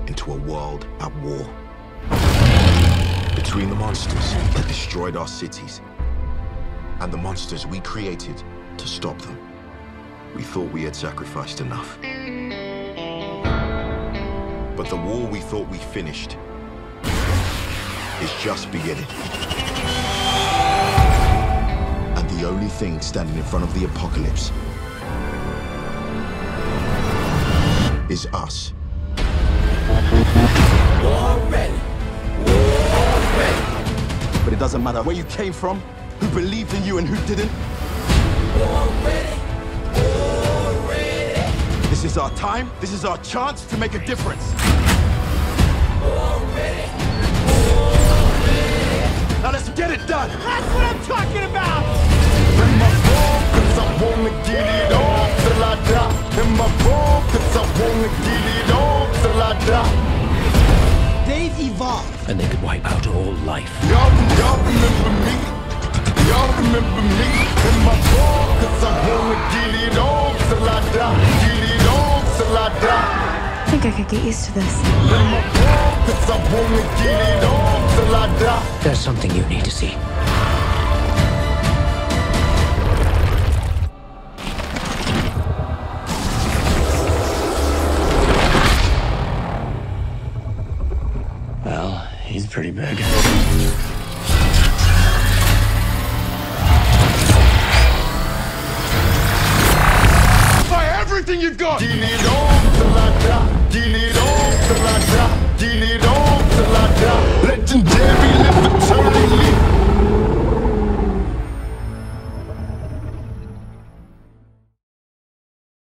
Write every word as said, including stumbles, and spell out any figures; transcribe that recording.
into a world at war. Between the monsters that destroyed our cities and the monsters we created to stop them, we thought we had sacrificed enough. But the war we thought we finished is just beginning. And the only thing standing in front of the apocalypse is us. War ready. War ready. But it doesn't matter where you came from, who believed in you and who didn't. War ready. War ready. This is our time. This is our chance to make a difference. War ready. War ready. Now let's get it done. That's what I'm talking about. In my phone, cause I wanna get it on till I die. In my phone, cause I wanna get it on till I die. They've evolved. And they could wipe out all life. Y'all, y'all remember me? Y'all remember me? In my phone, cause I wanna get it on till I die. Get it on till I die. I think I could get used to this. In my phone, cause I wanna get it on till I die. There's something you need to see. Well, he's pretty big.